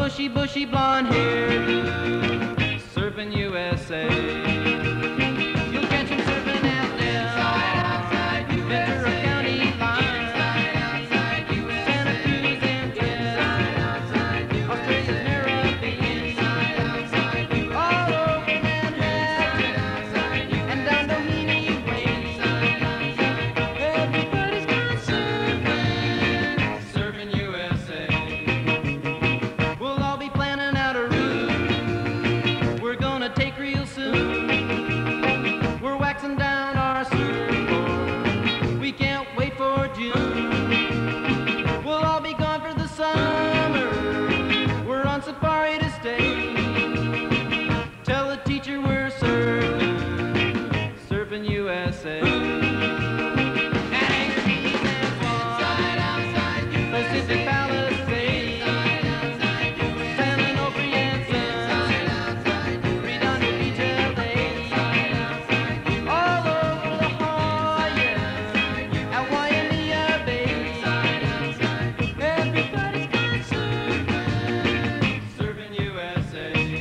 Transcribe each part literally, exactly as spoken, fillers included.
bushy, bushy blonde hair, surfing U S A. You'll catch him surfing out there, outside, outside Ventura County line, inside, outside U S A. Santa Cruz and inside, outside U S A. Australia's Caribbean, inside, outside U S A. All over Manhattan, outside U S A. And down Doheny Way, inside, outside. Everybody's gone surfing, surfing U S A. We'll all be planning out a route we're gonna take real soon. We're waxing down our surfboard, we can't wait for June. We'll all be gone for the summer, we're on safari to stay. Tell the teacher we're surfing, surfing U S A. At Anchor Keys and Guam, Pacific Palisades, San Onofre and Son, Redondo Beach, L A, all over La Jolla, at Waimea Bay. Everybody's gone surfing, surfing U S A.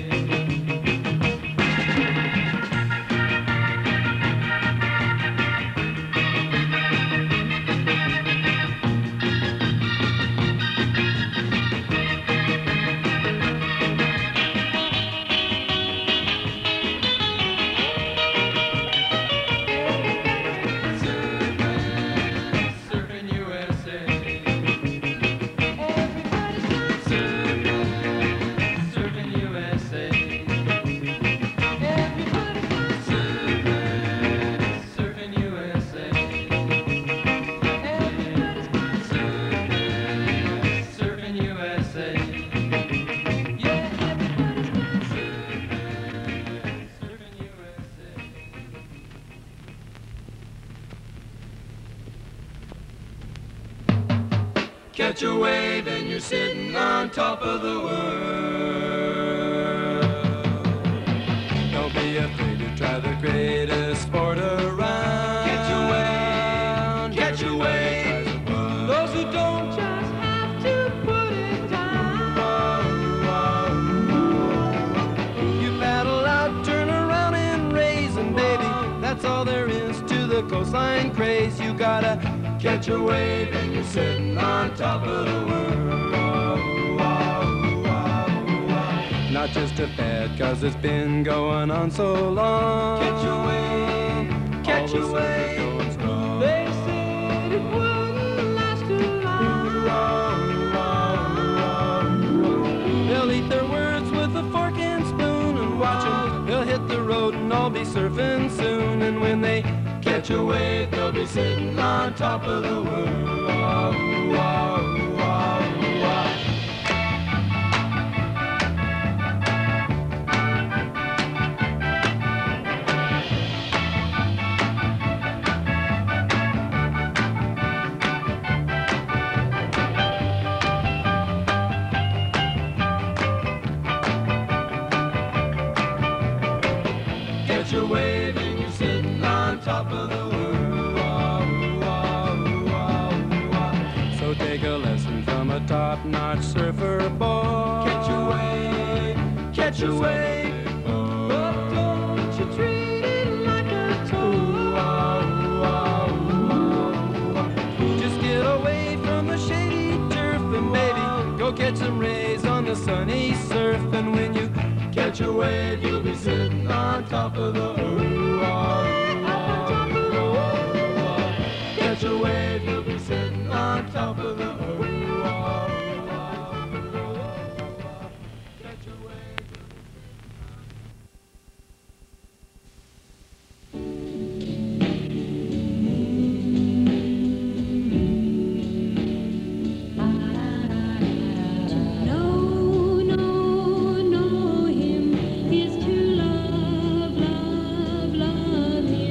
Surfing U S A. Everybody's gone surfing, surfing U S A. Everybody's gone surfing, surfing U S A. Everybody's gone surfing, surfing U S A. Yeah, everybody's gone surfing, surfing U S A. Catch a wave and you're sitting on top of the world. Don't be afraid to try the greatest sport around. Catch a wave, catch a wave. Those who don't just have to put it down. You paddle out, turn around and raise, and baby, that's all there is to the coastline craze. You gotta Catch a wave and you're sitting on top of the world. not just a fad, cause it's been going on so long. Catch a wave, catch a wave. They said it wouldn't last too long. They'll eat their words with a fork and spoon and watch them. They'll hit the road and all be surfing soon. And when they Catch a wave, they'll be sitting on top of the world. Catch a wave and you're sitting on top of the world. So take a lesson from a top-notch surfer boy. Catch a wave, catch a wave. But don't you treat it like a toy. Just get away from the shady turf and baby, go catch some rays on the sunny surf. And when you Catch a wave, you'll be sitting on top of the world. Catch a wave, you'll be sitting on top of the world. Catch a wave. No, no, know him is to love, love, love him.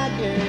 again.